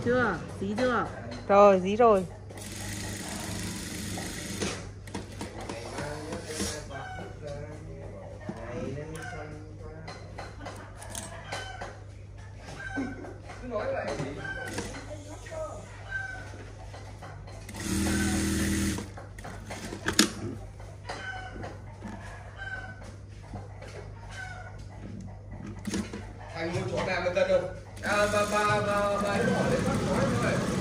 Chưa? Dí chưa? Rồi, dí rồi. Thành mua chỗ nào mà cần không? À, bà ấy hỏi đấy, bác nói rồi.